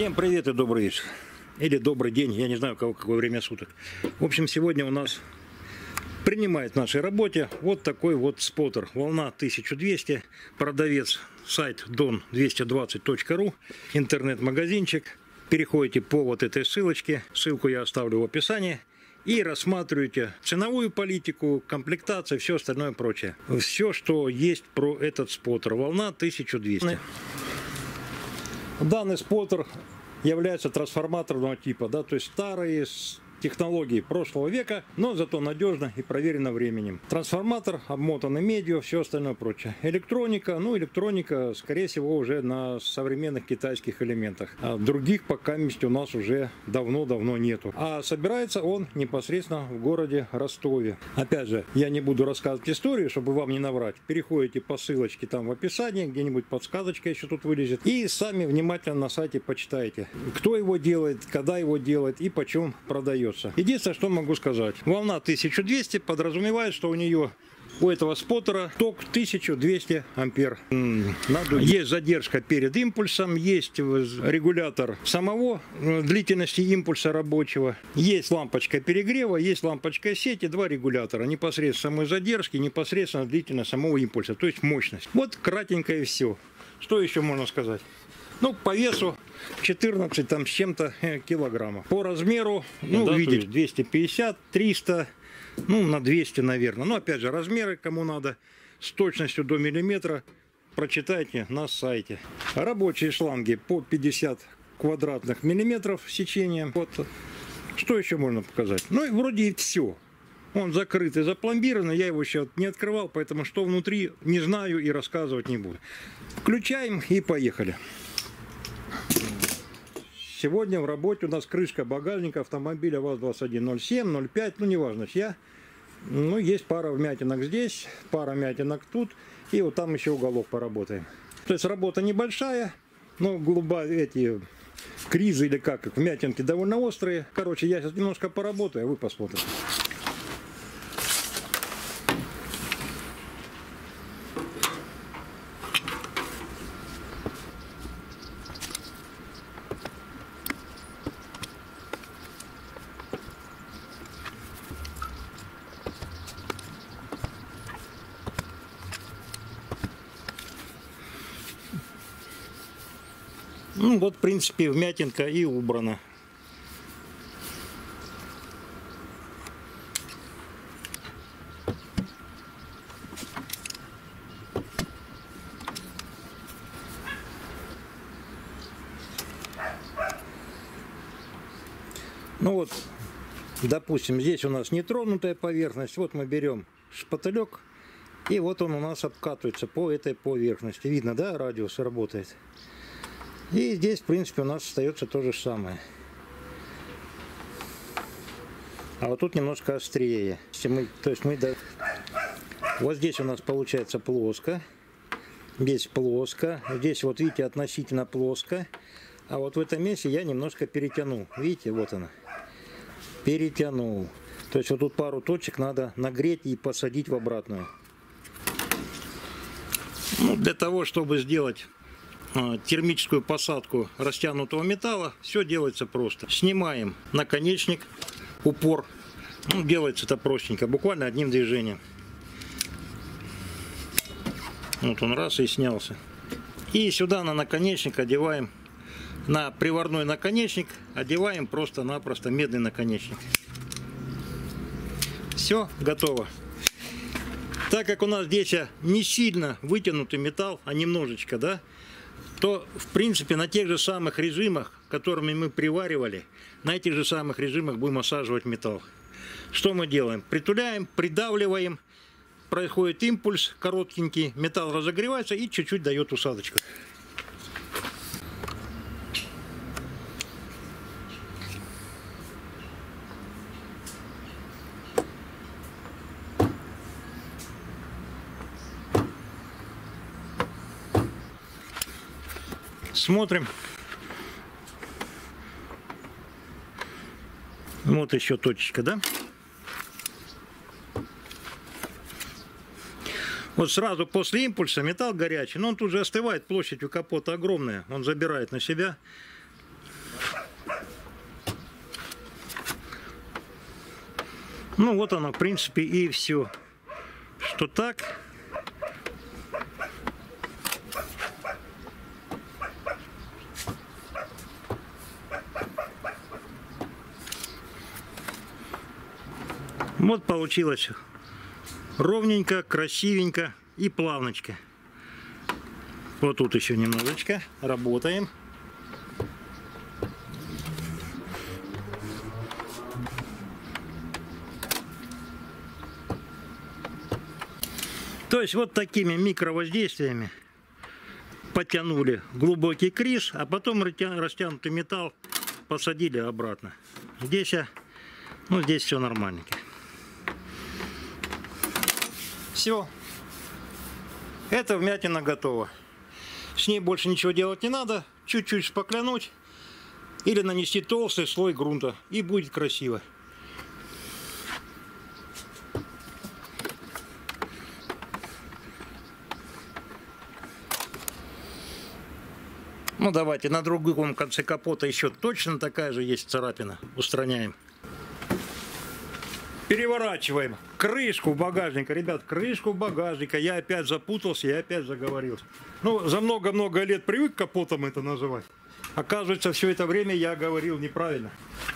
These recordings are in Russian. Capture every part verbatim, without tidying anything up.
Всем привет и добрый вечер. Или добрый день, я не знаю, у кого какое время суток. В общем, сегодня у нас принимает в нашей работе вот такой вот споттер. Волна тысяча двести, продавец, сайт дон двести двадцать точка ру, интернет-магазинчик. Переходите по вот этой ссылочке, ссылку я оставлю в описании. И рассматриваете ценовую политику, комплектацию, все остальное прочее. Все, что есть про этот споттер. Волна тысяча двести. Данный споттер является трансформаторного типа, да, то есть старые технологии прошлого века, но зато надежно и проверено временем. Трансформатор обмотанный медью, все остальное прочее. Электроника, ну электроника, скорее всего, уже на современных китайских элементах. А других пока у нас уже давно-давно нету. А собирается он непосредственно в городе Ростове. Опять же, я не буду рассказывать историю, чтобы вам не наврать. Переходите по ссылочке там в описании, где-нибудь подсказочка еще тут вылезет. И сами внимательно на сайте почитайте, кто его делает, когда его делает и почем продает. Единственное, что могу сказать, волна тысяча двести подразумевает, что у нее, у этого споттера ток тысяча двести ампер. Есть задержка перед импульсом, есть регулятор самого длительности импульса рабочего, есть лампочка перегрева, есть лампочка сети, два регулятора, непосредственно самой задержки, непосредственно длительность самого импульса, то есть мощность. Вот кратенько и все. Что еще можно сказать? Ну, по весу четырнадцать там с чем-то килограммов. По размеру, ну, да, видите, двести пятьдесят, триста, ну, на двести, наверное. Но, опять же, размеры, кому надо, с точностью до миллиметра, прочитайте на сайте. Рабочие шланги по пятьдесят квадратных миллиметров сечением. Вот. Что еще можно показать? Ну, и вроде и все. Он закрыт и запломбирован, я его еще не открывал, поэтому что внутри, не знаю и рассказывать не буду. Включаем и поехали. Сегодня в работе у нас крышка багажника автомобиля ВАЗ двадцать один ноль семь, ноль пять, ну неважно чья. Ну, есть пара вмятинок здесь, пара вмятинок тут, и вот там еще уголок поработаем. То есть работа небольшая, но глубокие эти кризы или как, вмятинки довольно острые. Короче, я сейчас немножко поработаю, а вы посмотрите. Ну вот, в принципе, вмятинка и убрана. Ну вот, допустим, здесь у нас нетронутая поверхность. Вот мы берем шпателек, и вот он у нас обкатывается по этой поверхности. Видно, да, радиус работает. И здесь, в принципе, у нас остается то же самое. А вот тут немножко острее. Мы, то есть мы, да, вот здесь у нас получается плоско. Здесь плоско. Здесь, вот видите, относительно плоско. А вот в этом месте я немножко перетянул. Видите, вот она. Перетянул. То есть вот тут пару точек надо нагреть и посадить в обратную. Ну, для того, чтобы сделать термическую посадку растянутого металла, все делается просто. Снимаем наконечник, упор. Ну, делается это простенько, буквально одним движением. Вот он раз и снялся. И сюда на наконечник одеваем, на приварной наконечник одеваем просто-напросто медный наконечник. Все, готово. Так как у нас здесь не сильно вытянутый металл, а немножечко, да, то, в принципе, на тех же самых режимах, которыми мы приваривали, на этих же самых режимах будем осаживать металл. Что мы делаем? Притуляем, придавливаем, происходит импульс коротенький, металл разогревается и чуть-чуть дает усадочку. Смотрим. Вот еще точечка, да? Вот сразу после импульса металл горячий, но он тут же остывает, площадь у капота огромная, он забирает на себя. Ну вот оно, в принципе, и все. Что так. Вот получилось ровненько, красивенько и плавненько. Вот тут еще немножечко работаем. То есть вот такими микровоздействиями подтянули глубокий крис, а потом растянутый металл посадили обратно. Здесь, ну, здесь все нормальненько. Все. Это вмятина готова. С ней больше ничего делать не надо. Чуть-чуть шпаклянуть или нанести толстый слой грунта, и будет красиво. Ну давайте на другом конце капота еще точно такая же есть царапина. Устраняем. Переворачиваем крышку багажника. Ребят, крышку багажника. Я опять запутался, я опять заговорился. Ну, за много-много лет привык капотом это называть. Оказывается, все это время я говорил неправильно.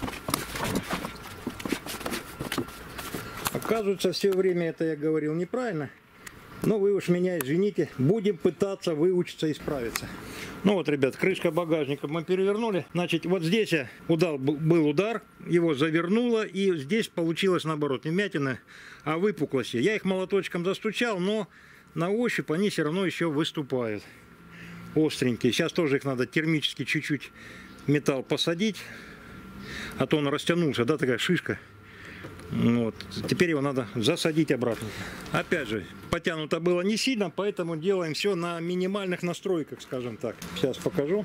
Оказывается, все время это я говорил неправильно. Но вы уж меня извините. Будем пытаться выучиться и справиться. Ну вот, ребят, крышка багажника мы перевернули. Значит, вот здесь удар, был удар, его завернуло, и здесь получилось наоборот не вмятина, а выпуклости. Я их молоточком застучал, но на ощупь они все равно еще выступают. Остренькие. Сейчас тоже их надо термически чуть-чуть металл посадить, а то он растянулся, да, такая шишка. Вот. Теперь его надо засадить обратно. Опять же, потянуто было не сильно, поэтому делаем все на минимальных настройках, скажем так. Сейчас покажу.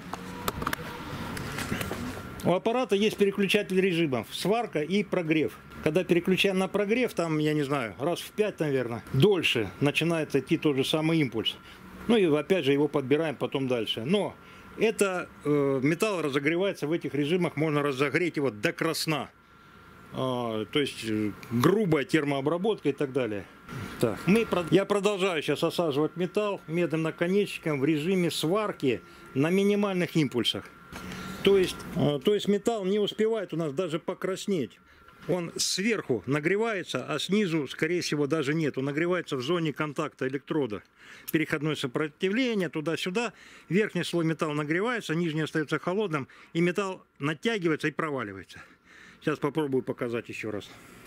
У аппарата есть переключатель режимов, сварка и прогрев. Когда переключаем на прогрев, там, я не знаю, раз в пять, наверное, дольше начинает идти тот же самый импульс. Ну и опять же его подбираем потом дальше. Но это э, металл разогревается в этих режимах, можно разогреть его до красна. А, то есть грубая термообработка и так далее. Так, мы, я продолжаю сейчас осаживать металл медным наконечником в режиме сварки на минимальных импульсах. То есть, то есть металл не успевает у нас даже покраснеть. Он сверху нагревается, а снизу, скорее всего, даже нет. Он нагревается в зоне контакта электрода. Переходное сопротивление, туда-сюда. Верхний слой металла нагревается, нижний остается холодным, и металл натягивается и проваливается. Сейчас попробую показать еще раз.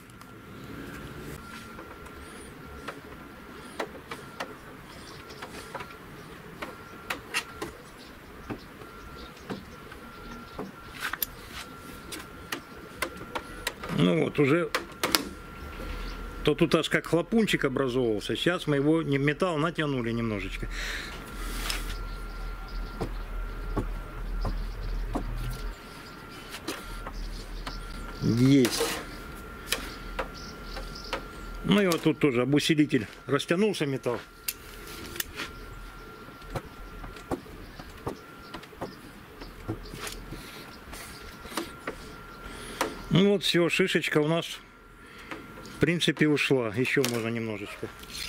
Ну вот, уже то тут аж как хлопунчик образовывался. Сейчас мы его металл натянули немножечко. Есть. Ну и вот тут тоже об усилитель растянулся металл. Ну вот все, шишечка у нас в принципе ушла. Еще можно немножечко.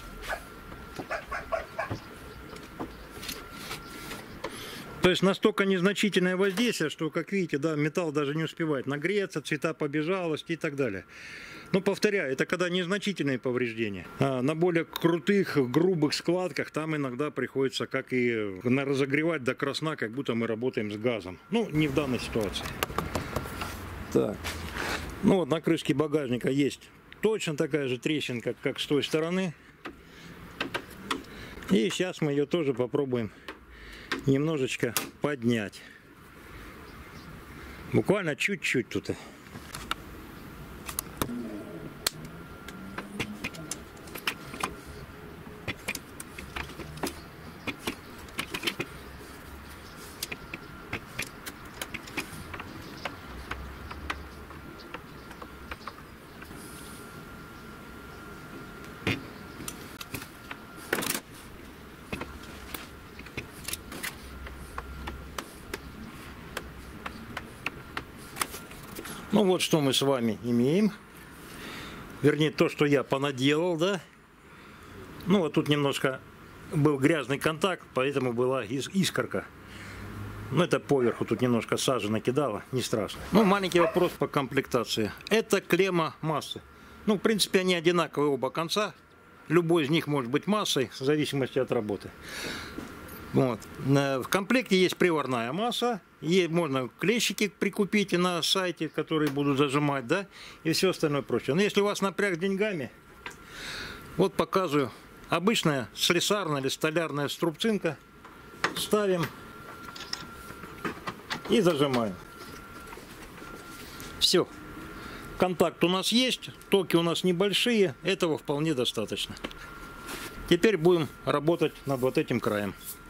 То есть настолько незначительное воздействие, что, как видите, да, металл даже не успевает нагреться, цвета побежалости и так далее. Но повторяю, это когда незначительные повреждения. А на более крутых, грубых складках там иногда приходится, как и разогревать до красна, как будто мы работаем с газом. Ну, не в данной ситуации. Так. Ну вот на крышке багажника есть точно такая же трещинка, как с той стороны. И сейчас мы ее тоже попробуем немножечко поднять. Буквально чуть-чуть тут. Ну вот что мы с вами имеем. вернее то, что я понаделал, да. Ну вот тут немножко был грязный контакт, поэтому была искорка. Ну это поверху, тут немножко сажи накидало, не страшно. Ну маленький вопрос по комплектации. Это клемма массы. Ну в принципе они одинаковые оба конца. Любой из них может быть массой, в зависимости от работы. Вот. В комплекте есть приварная масса, ей можно клещики прикупить на сайте, которые будут зажимать, да, и все остальное прочее. Но если у вас напряг с деньгами, вот показываю, обычная слесарная или столярная струбцинка, ставим и зажимаем. Все. Контакт у нас есть, токи у нас небольшие, этого вполне достаточно. Теперь будем работать над вот этим краем.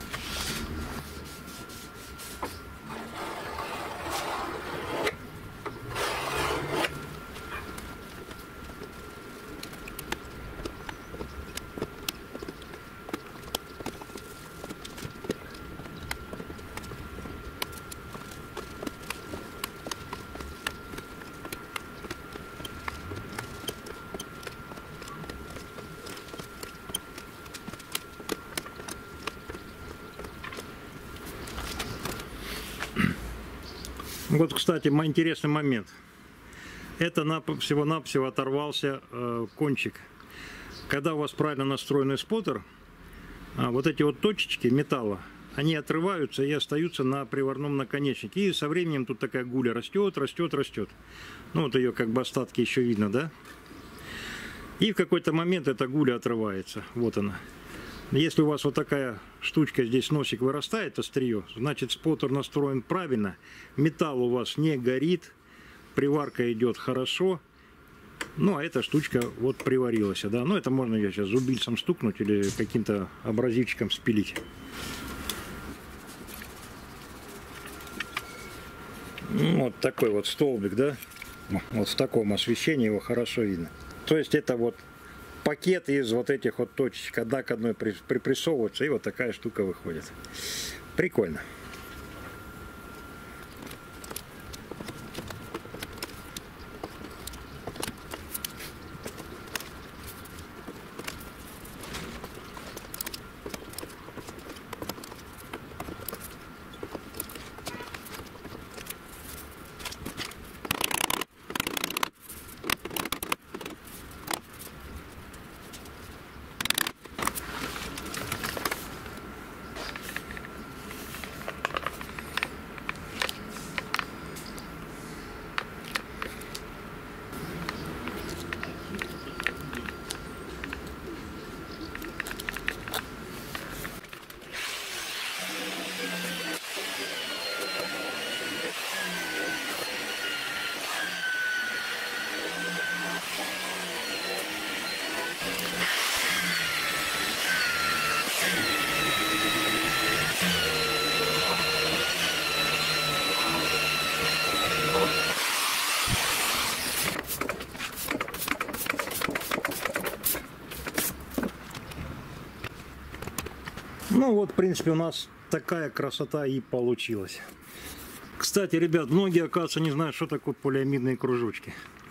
Вот, кстати, интересный момент. Это всего-навсего оторвался э, кончик. Когда у вас правильно настроенный споттер, а, вот эти вот точечки металла, они отрываются и остаются на приварном наконечнике. И со временем тут такая гуля растет, растет, растет. Ну вот ее как бы остатки еще видно, да? И в какой-то момент эта гуля отрывается. Вот она. Если у вас вот такая штучка, здесь носик вырастает, острие, значит споттер настроен правильно, металл у вас не горит, приварка идет хорошо, ну а эта штучка вот приварилась, да, ну это можно ее сейчас зубильцем стукнуть или каким-то абразивчиком спилить. Ну, вот такой вот столбик, да, вот в таком освещении его хорошо видно. То есть это вот пакет из вот этих вот точечек, одна к одной припрессовывается, и вот такая штука выходит. Прикольно. Ну вот, в принципе, у нас такая красота и получилась. Кстати, ребят, многие, оказывается, не знают, что такое полиамидные кружочки.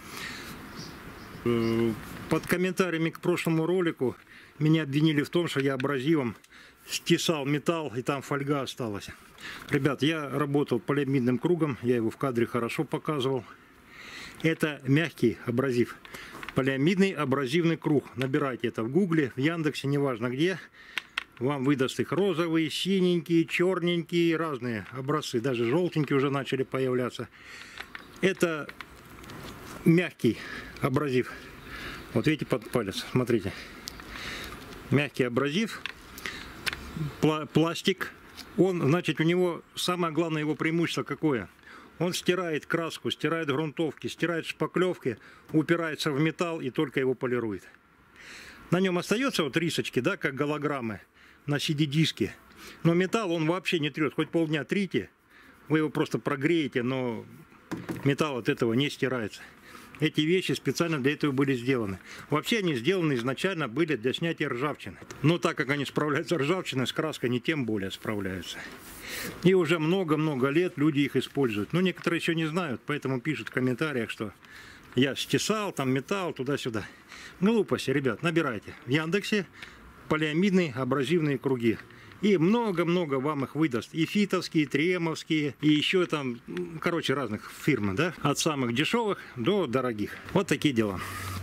Под комментариями к прошлому ролику меня обвинили в том, что я абразивом стесал металл, и там фольга осталась. Ребят, я работал полиамидным кругом, я его в кадре хорошо показывал. Это мягкий абразив. Полиамидный абразивный круг. Набирайте это в гугле, в Яндексе, неважно где. Вам выдаст их розовые, синенькие, черненькие, разные образцы. Даже желтенькие уже начали появляться. Это мягкий абразив. Вот видите, под палец, смотрите. Мягкий абразив, пла пластик. Он, значит, у него самое главное его преимущество какое? Он стирает краску, стирает грунтовки, стирает шпаклевки, упирается в металл и только его полирует. На нем остается вот рисочки, да, как голограммы на си ди-диске. Но металл он вообще не трет. Хоть полдня трите, вы его просто прогреете, но металл от этого не стирается. Эти вещи специально для этого были сделаны. Вообще они сделаны изначально были для снятия ржавчины. Но так как они справляются с ржавчиной, с краской не тем более справляются. И уже много-много лет люди их используют. Но некоторые еще не знают, поэтому пишут в комментариях, что я стесал, там металл, туда-сюда. Глупости, ребят, набирайте в Яндексе полиамидные абразивные круги. И много-много вам их выдаст. И фитовские, и триэмовские, и еще там, короче, разных фирм, да? От самых дешевых до дорогих. Вот такие дела.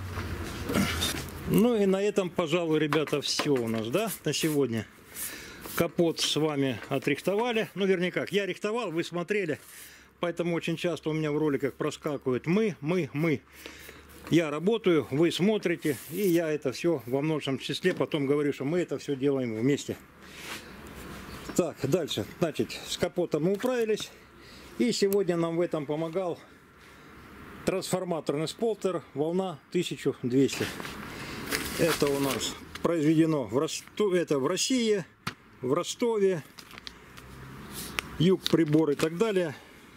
Ну и на этом, пожалуй, ребята, все у нас, да, на сегодня. Капот с вами отрихтовали. Ну, вернее как, я рихтовал, вы смотрели. Поэтому очень часто у меня в роликах проскакивает мы, мы, мы. Я работаю, вы смотрите, и я это все во множественном числе потом говорю, что мы это все делаем вместе. Так, дальше. Значит, с капотом мы управились. И сегодня нам в этом помогал трансформаторный сполтер волна тысяча двести. Это у нас произведено в, Ростов... это в России, в Ростове, юг, прибор и так далее.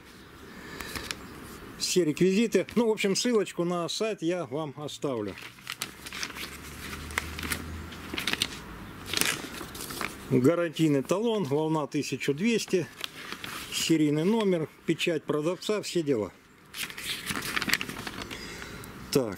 Все реквизиты. Ну, в общем, ссылочку на сайт я вам оставлю. Гарантийный талон, волна тысяча двести, серийный номер, печать продавца, все дела. Так.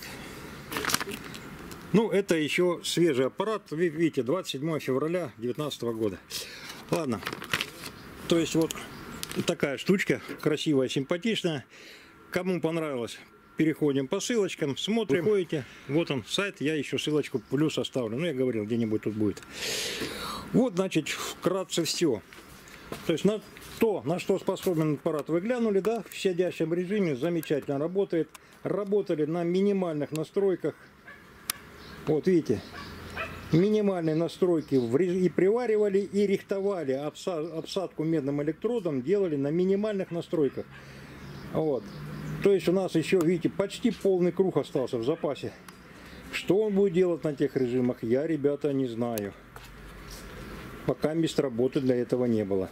Ну, это еще свежий аппарат. Вы видите, двадцать седьмое февраля две тысячи девятнадцатого года. Ладно. То есть вот такая штучка, красивая, симпатичная. Кому понравилось, переходим по ссылочкам, смотрим. Выходите. Вот он, сайт, я еще ссылочку плюс оставлю. Ну, я говорил, где-нибудь тут будет. Вот, значит, вкратце все. То есть на то, на что способен аппарат, вы глянули, да, в щадящем режиме, замечательно работает. Работали на минимальных настройках. Вот, видите, минимальные настройки и приваривали, и рихтовали обсадку медным электродом, делали на минимальных настройках. Вот. То есть у нас еще, видите, почти полный круг остался в запасе. Что он будет делать на тех режимах, я, ребята, не знаю. Пока мест работы для этого не было.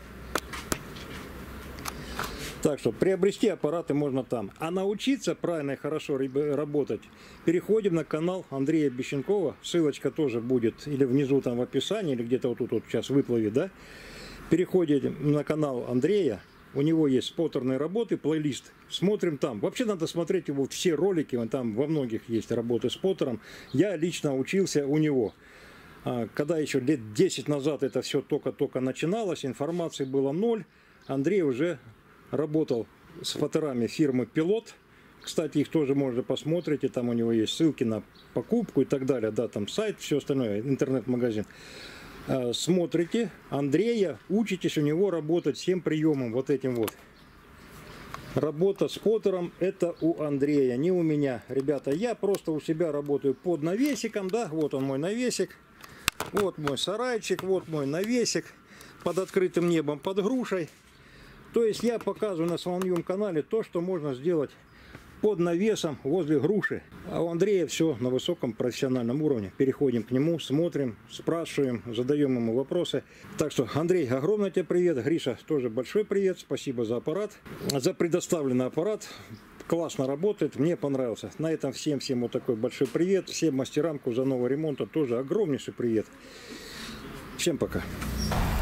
Так что приобрести аппараты можно там. А научиться правильно и хорошо работать, переходим на канал Андрея Бещенкова. Ссылочка тоже будет или внизу там в описании, или где-то вот тут вот сейчас выплывет, да. Переходите на канал Андрея. У него есть споттерные работы, плейлист. Смотрим там. Вообще надо смотреть его все ролики. Там во многих есть работы с споттером. Я лично учился у него. Когда еще лет десять назад это все только-только начиналось, информации было ноль. Андрей уже работал с споттерами фирмы Пилот. Кстати, их тоже можно посмотреть. И там у него есть ссылки на покупку и так далее. Да, там сайт, все остальное, интернет-магазин. Смотрите Андрея, учитесь у него работать всем приемом, вот этим вот. Работа с споттером это у Андрея, не у меня. Ребята, я просто у себя работаю под навесиком, да, вот он мой навесик. Вот мой сарайчик, вот мой навесик под открытым небом, под грушей. То есть я показываю на своем канале то, что можно сделать под навесом возле груши. А у Андрея все на высоком профессиональном уровне. Переходим к нему, смотрим, спрашиваем, задаем ему вопросы. Так что, Андрей, огромный тебе привет. Гриша, тоже большой привет. Спасибо за аппарат, за предоставленный аппарат. Классно работает, мне понравился. На этом всем-всем вот такой большой привет. Всем мастерам Кузанова ремонта тоже огромнейший привет. Всем пока.